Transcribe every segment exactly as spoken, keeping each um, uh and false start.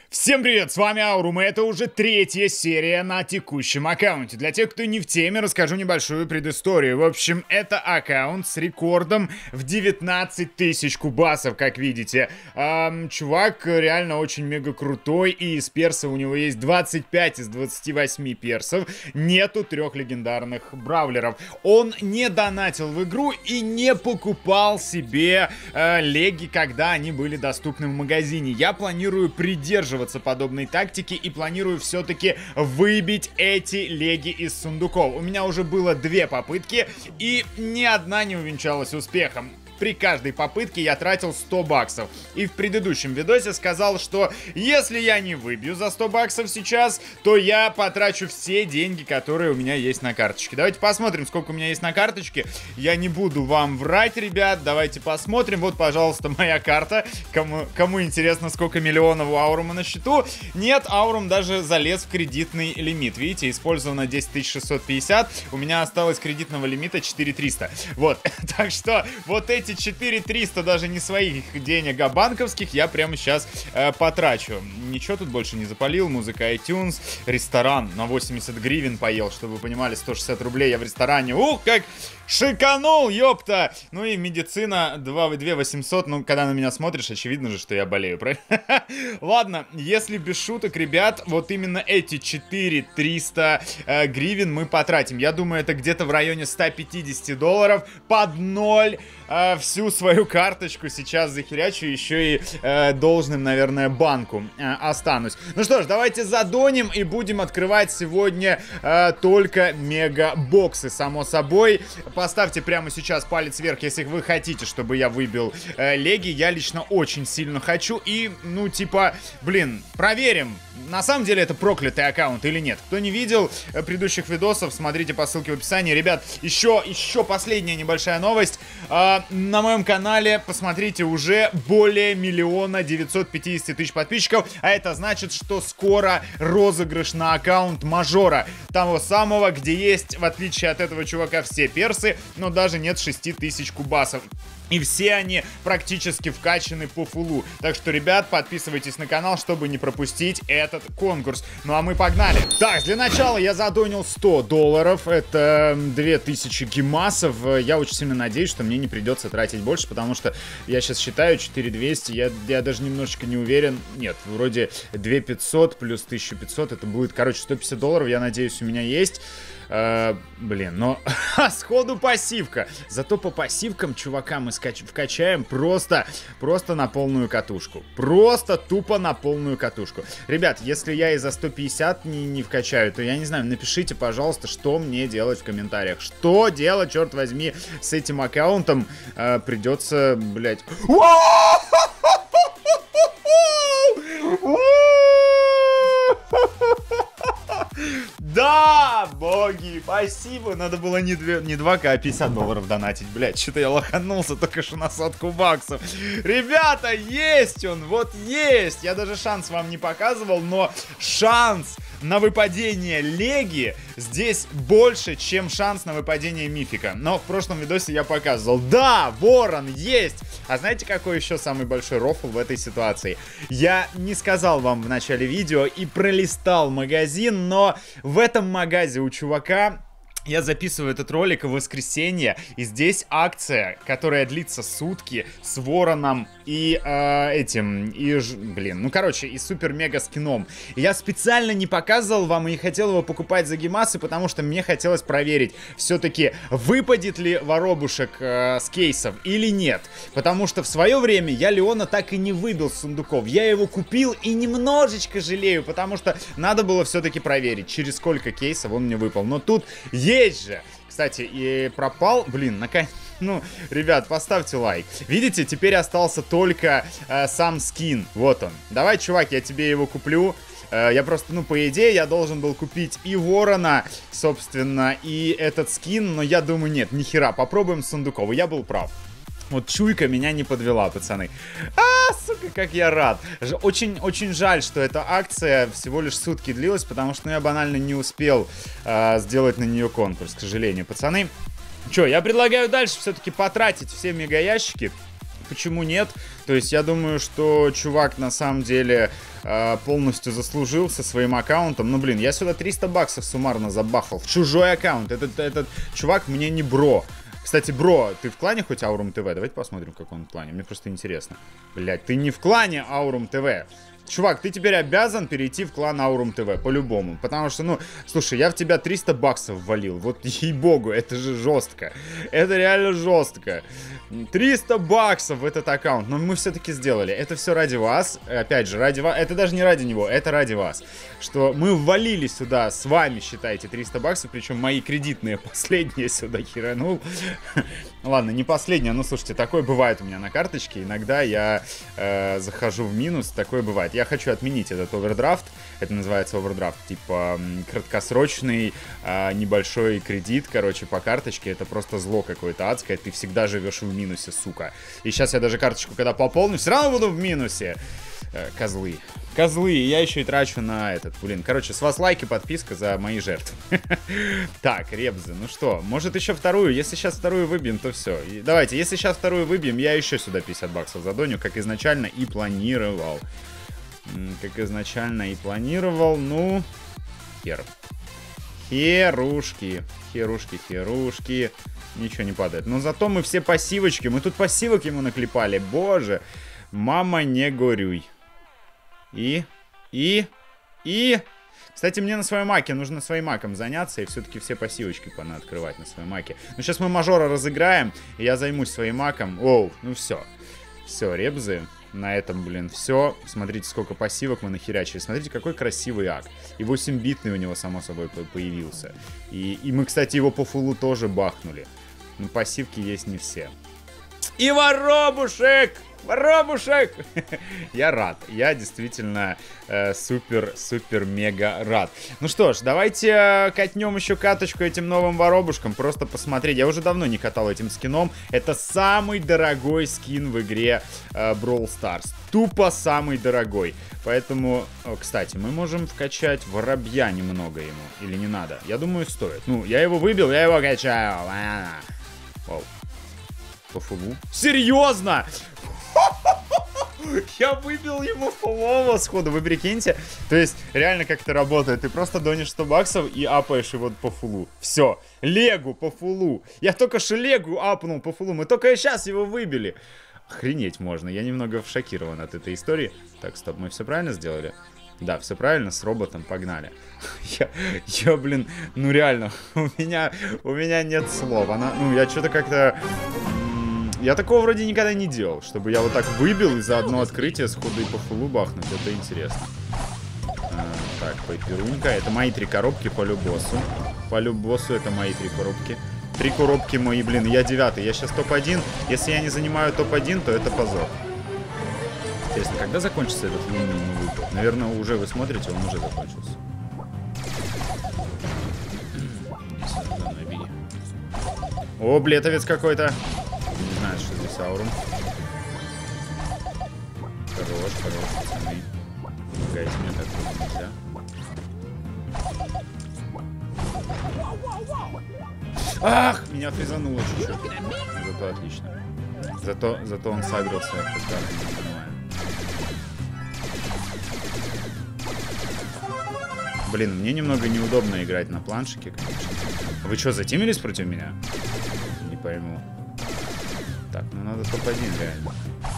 Всем привет, с вами Аурум, и это уже третья серия на текущем аккаунте. Для тех, кто не в теме, расскажу небольшую предысторию. В общем, это аккаунт с рекордом в девятнадцать тысяч кубасов, как видите. Эм, чувак реально очень мега крутой, и из перса у него есть двадцать пять из двадцати восьми персов. Нету трех легендарных бравлеров. Он не донатил в игру и не покупал себе э, леги, когда они были доступны в магазине. Я планирую придерживаться подобной тактики и планирую все-таки выбить эти леги из сундуков. У меня уже было две попытки, и ни одна не увенчалась успехом. При каждой попытке я тратил сто баксов. И в предыдущем видосе сказал, что если я не выбью за сто баксов сейчас, то я потрачу все деньги, которые у меня есть на карточке. Давайте посмотрим, сколько у меня есть на карточке. Я не буду вам врать, ребят. Давайте посмотрим. Вот, пожалуйста, моя карта. Кому, кому интересно, сколько миллионов у Аурума на счету. Нет, Аурум даже залез в кредитный лимит. Видите, использовано десять тысяч шестьсот пятьдесят. У меня осталось кредитного лимита четыре тысячи триста. Вот. Так что вот эти четыре тысячи триста даже не своих денег, а банковских я прямо сейчас э, потрачу. Ничего тут больше не запалил. Музыка iTunes. Ресторан на восемьдесят гривен поел, чтобы вы понимали, сто шестьдесят рублей я в ресторане. Ух, как шиканул, ёпта! Ну и медицина два восемьсот. Ну, когда на меня смотришь, очевидно же, что я болею, правильно? Ладно, если без шуток, ребят, вот именно эти четыре тысячи триста э, гривен мы потратим. Я думаю, это где-то в районе ста пятидесяти долларов под ноль. Э, всю свою карточку сейчас захерячу, еще и э, должным, наверное, банку э, останусь. Ну что ж, давайте задоним и будем открывать сегодня э, только мега-боксы, само собой. Поставьте прямо сейчас палец вверх, если вы хотите, чтобы я выбил э, леги. Я лично очень сильно хочу. И, ну, типа, блин, проверим, на самом деле это проклятый аккаунт или нет. Кто не видел э, предыдущих видосов, смотрите по ссылке в описании. Ребят, еще, еще последняя небольшая новость. Э, на моем канале, посмотрите, уже более миллиона девятьсот пятьдесят тысяч подписчиков. А это значит, что скоро розыгрыш на аккаунт Мажора. Того самого, где есть, в отличие от этого чувака, все персы, но даже нет шести тысяч кубасов. И все они практически вкачаны по фулу. Так что, ребят, подписывайтесь на канал, чтобы не пропустить этот конкурс. Ну а мы погнали. Так, для начала я задонил сто долларов. Это две тысячи гемасов. Я очень сильно надеюсь, что мне не придется тратить больше, потому что я сейчас считаю четыре тысячи двести. Я, я даже немножечко не уверен. Нет, вроде две тысячи пятьсот плюс тысяча пятьсот. Это будет, короче, сто пятьдесят долларов. Я надеюсь, у меня есть. Uh, блин, но сходу пассивка. Зато по пассивкам, чувака, мы скач вкачаем просто, просто на полную катушку. Просто тупо на полную катушку. Ребят, если я и за сто пятьдесят не, не вкачаю, то я не знаю, напишите, пожалуйста, что мне делать в комментариях. Что делать, черт возьми, с этим аккаунтом. Uh, придется, блять. Да, боги, спасибо. Надо было не, не два ка, а пятьдесят долларов донатить. Блядь, что-то я лоханулся только что на сотку баксов. Ребята, есть он, вот есть. Я даже шанс вам не показывал, но шанс на выпадение леги здесь больше, чем шанс на выпадение мифика. Но в прошлом видосе я показывал. Да, ворон есть. А знаете, какой еще самый большой рофл в этой ситуации? Я не сказал вам в начале видео и пролистал магазин, но в этом магазе у чувака... Я записываю этот ролик в воскресенье, и здесь акция, которая длится сутки, с вороном и э, этим, и, блин, ну короче, и супер-мега скином. Я специально не показывал вам и не хотел его покупать за гемасы, потому что мне хотелось проверить, все-таки выпадет ли воробушек э, с кейсов или нет. Потому что в свое время я Леона так и не выбил с сундуков. Я его купил и немножечко жалею, потому что надо было все-таки проверить, через сколько кейсов он мне выпал. Но тут есть Есть же. Кстати, и пропал. Блин, наконец. Ну, ребят, поставьте лайк. Видите, теперь остался только э, сам скин. Вот он. Давай, чувак, я тебе его куплю. Э, я просто, ну, по идее, я должен был купить и ворона, собственно, и этот скин. Но я думаю, нет, нихера. Попробуем с сундуков. Я был прав. Вот чуйка меня не подвела, пацаны. А, сука, как я рад. Очень-очень жаль, что эта акция всего лишь сутки длилась, потому что ну, я банально не успел э, сделать на нее конкурс, к сожалению, пацаны. Че, я предлагаю дальше все-таки потратить все мегаящики. почему нет? То есть я думаю, что чувак на самом деле э, полностью заслужил со своим аккаунтом. Ну, блин, я сюда триста баксов суммарно забахал в чужой аккаунт. Этот, этот чувак мне не бро. Кстати, бро, ты в клане хоть Аурум ТВ? Давайте посмотрим, в каком клане. Мне просто интересно. Блять, ты не в клане Аурум ТВ. Чувак, ты теперь обязан перейти в клан Аурум ТВ, по-любому. Потому что, ну, слушай, я в тебя триста баксов валил. Вот ей-богу, это же жестко. Это реально жестко. триста баксов в этот аккаунт. Но мы все-таки сделали. Это все ради вас. Опять же, ради вас. Это даже не ради него, это ради вас. Что мы ввалили сюда с вами, считайте, триста баксов. Причем мои кредитные последние сюда херанул. Ладно, не последние, но слушайте, такое бывает у меня на карточке. Иногда я э, захожу в минус, такое бывает. Я хочу отменить этот овердрафт. Это называется овердрафт. Типа краткосрочный э, небольшой кредит, короче, по карточке. Это просто зло какое-то адское. Ты всегда живешь в минусе, сука. И сейчас я даже карточку, когда пополню, все равно буду в минусе. Э, козлы. Козлы, и я еще и трачу на этот, блин. Короче, с вас лайк и подписка за мои жертвы. Так, ребзы, ну что, может еще вторую? Если сейчас вторую выбьем, то все. И давайте, если сейчас вторую выбьем, я еще сюда пятьдесят баксов задоню, как изначально и планировал. Как изначально и планировал, ну, хер. Херушки, херушки, херушки. Ничего не падает. Но зато мы все пассивочки, мы тут пассивок ему наклепали, боже. Мама, не горюй. И, и, и... Кстати, мне на своем маке нужно своим маком заняться и все-таки все пассивочки пона открывать на своем маке. Ну, сейчас мы мажора разыграем, и я займусь своим маком. Оу, ну все. Все, ребзы. На этом, блин, все. Смотрите, сколько пассивок мы нахерячили. Смотрите, какой красивый ак. И восемь-битный у него, само собой, появился. И, и мы, кстати, его по фулу тоже бахнули. Но пассивки есть не все. И воробушек! Воробушек! Я рад. Я действительно супер-супер-мега э, рад. Ну что ж, давайте э, катнем еще каточку этим новым воробушкам. Просто посмотреть. Я уже давно не катал этим скином. Это самый дорогой скин в игре э, Brawl Stars. Тупо самый дорогой. Поэтому, о, кстати, мы можем вкачать воробья немного ему. Или не надо? Я думаю, стоит. Ну, я его выбил, я его качаю. Вау. По фулу. Серьезно? Я выбил ему фулового сходу, вы прикиньте. То есть, реально как это работает. Ты просто донишь сто баксов и апаешь его по фулу. Все, легу по фулу. Я только что легу апнул по фулу. Мы только сейчас его выбили. Охренеть можно. Я немного шокирован от этой истории. Так, стоп, мы все правильно сделали? Да, все правильно, с роботом погнали. Я, я блин, ну реально, у меня, у меня нет слов. Она, ну, я что-то как-то... Я такого вроде никогда не делал, чтобы я вот так выбил и за одно открытие сходу и по фулу бахнуть. Это интересно. А, так, пайперунька. Это мои три коробки по любосу. По любосу это мои три коробки. Три коробки мои, блин, я девятый. Я сейчас топ один. Если я не занимаю топ один, то это позор. Интересно, когда закончится этот лунный выпад? Наверное, уже вы смотрите, он уже закончился. О, блетовец какой-то. Не знаю, что здесь аурум. Хорош, хорош, пацаны. Помогайте мне, так нельзя. Ах, меня фризануло чуть-чуть. Зато отлично. Зато, зато он сагрился. Блин, мне немного неудобно играть на планшике, конечно. Вы что, затимились против меня? Не пойму. Так, ну надо топ один реально.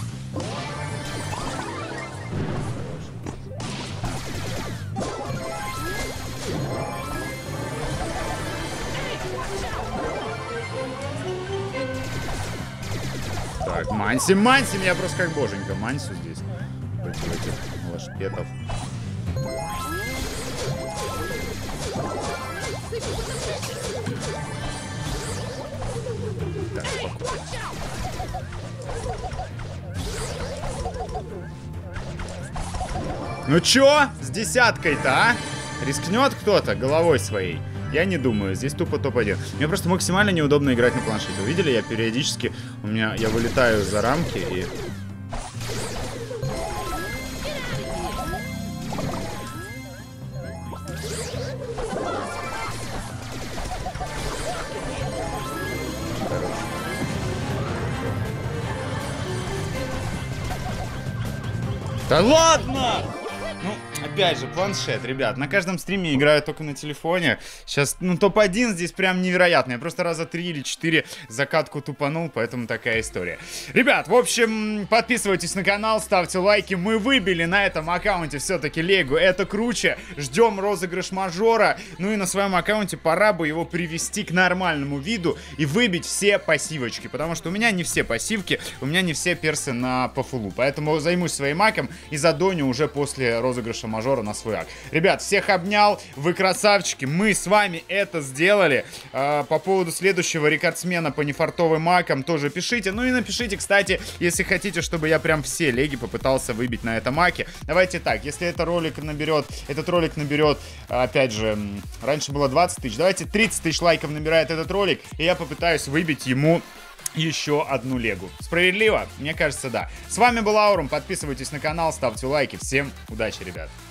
Так, мансим, мансим, я просто как боженька мансю здесь. Против этих лошпетов. Так, спокойно. Ну чё? С десяткой-то, а? Рискнет кто-то головой своей? Я не думаю, здесь тупо топ один. Мне просто максимально неудобно играть на планшете. Вы видели, я периодически, у меня, я вылетаю за рамки и... Да ладно! Ну, опять же, планшет, ребят. На каждом стриме играю только на телефоне. Сейчас, ну, топ один здесь прям невероятно. Я просто раза три или четыре закатку тупанул, поэтому такая история. Ребят, в общем, подписывайтесь на канал, ставьте лайки. Мы выбили на этом аккаунте все-таки Лего. Это круче. Ждем розыгрыш мажора. Ну и на своем аккаунте пора бы его привести к нормальному виду и выбить все пассивочки. Потому что у меня не все пассивки, у меня не все персы на пофулу. Поэтому займусь своим аком и задоню уже после розыгрыша мажора на свой ак. Ребят, всех обнял, вы красавчики, мы с вами это сделали. А, по поводу следующего рекордсмена по нефартовым акам тоже пишите. Ну и напишите, кстати, если хотите, чтобы я прям все леги попытался выбить на этом аке. Давайте так, если это ролик наберет, этот ролик наберет, опять же, раньше было двадцать тысяч, давайте тридцать тысяч лайков набирает этот ролик, и я попытаюсь выбить ему еще одну легу. Справедливо? Мне кажется, да. С вами был Аурум. Подписывайтесь на канал, ставьте лайки. Всем удачи, ребят.